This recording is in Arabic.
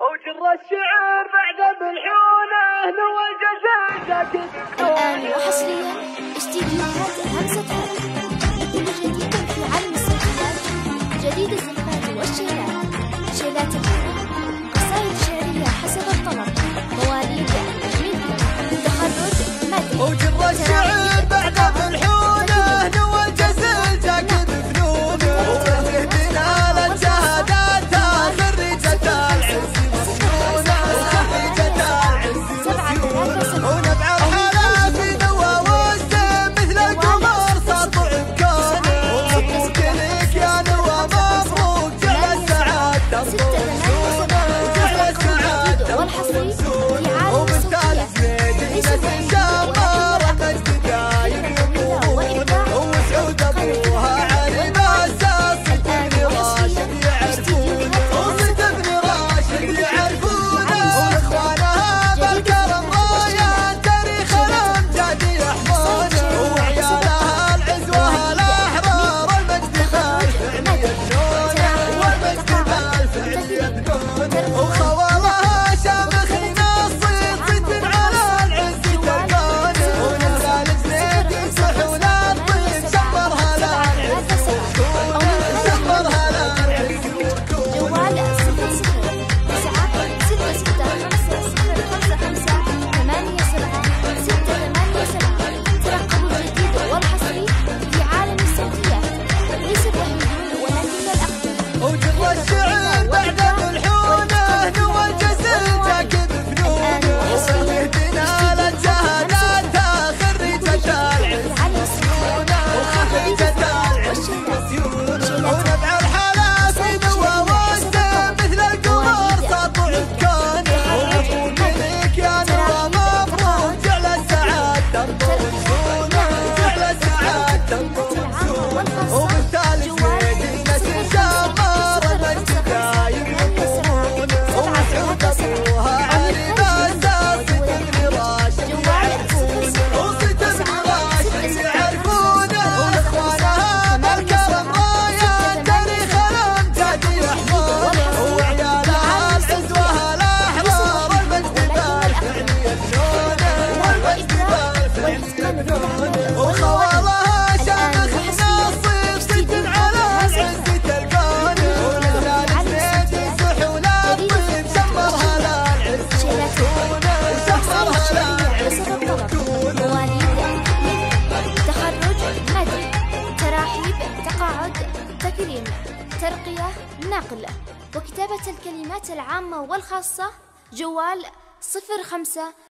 وجر الشعر بعد بالحونه نوى الجزائر ساكت. الآن وحصريا استديوهات همسة حرب لكل جديد في عالم السيفيات، جديد الزفات والشيلات، شيلات الحرب، قصائد شعرية حسب الطلب، مواليد منكم، تخرج مدني. وجر الشعر بعد بالحونه نوى الجزائر ساكت فنونه، وتهدينا للشهادات خريجة العز مسنونه، خريجة العز مسنونه، ونبع الحلا في نوى وسام مثل القمر ساطع بكونه، ومبروك لك يا نوى مبروك جعل السعاد تنطرونه، جعل السعاد تنطرونه، وبالتالي زيدنا شمار مجد دايم يكونه، وسعود ابوها علي مساس ابن راشد يعرفونه، وابن راشد يعرفونه، واخوانها بالكرم رايات تاريخ الامجاد يحمونه، وعيالها العزوه الاحرار المجد بالفعل يبنونه، والمجد بالفعل يبنونه، وخوالها شامخ نصير ست على العز تلقونه، ونزال زيد يمسحون الطين شمرها للعز وكونه، شمرها للعز وكونه. جوال 0096555587 ترقبوا الجديد والحصري في عالم السيفيات، ليس الوحيدون ولكن الأقدم. وجر الشعر بعد بالحونه نوى الجزائر ساكت فنونه، وتهدينا للشهادات خريجة العز مسنونه، وخريجة العز مسنونه، ونبع الحلا في نوى وسام مثل القمر ساطع بكونه، ومبروك لك يا نوى مبروك جعل السعاد تنطرونه، جعل السعاد تنطرونه، وبالتالي زيدنا شمار مجد دايم يكونه، وسعود ابوها علي مساس ابن راشد يعرفونه، وصيت ابن راشد يعرفونه، واخوانها بالكرم رايات تاريخ الامجاد يحمونه، وعيالها العزوه الاحرار المجد بالفعل يبنونه، والمجد بالفعل يبنونه، وخوالها شامخ نصير ست على العز تلقونه، ونزال زيد يمسحون الطين شمرها للعز وكونه، شمرها للعز وكونه. مواليد منكم، تخرج مدني، تراحيب، تقاعد، تكريم، ترقية، نقل، وكتابة الكلمات العامة والخاصة. جوال 05